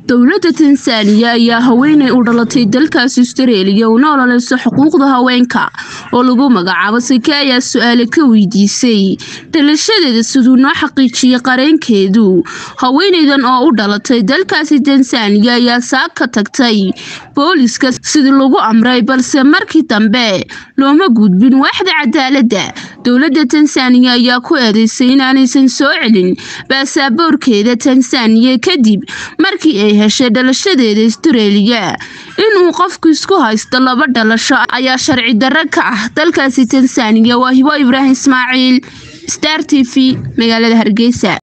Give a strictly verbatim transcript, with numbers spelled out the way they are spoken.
dowladda Tansaaniya ayaa haweeney u dhalatay dalkaas Australia una ololeysa xuquuqda haweenka oo lagu magacaabo Sike ayaa su'aalo ka weydiisay dhalashadeeda sidoo noo xaqiijiyay qareenkeedu. Haweeneydan oo u dhalatay dalkaas Tansaaniya ayaa saak ka tagtay booliska sidii lagu amray balse markii dambe looma gudbin waaxda cadaaladda. dowladda Tansaaniya ayaa ku eedeysay in aanaysan soo celin baasaboorkeeda Tansaaniya kadib markii ay heshay dhalashadeeda Australia. inuu qofku isku haysto laba dhalasho ayaa sharci darro ka ah dalkaas Tansaaniya. waa Hibo Ibrahim Ismaaciil, Star T V, magaalada Hargeysa.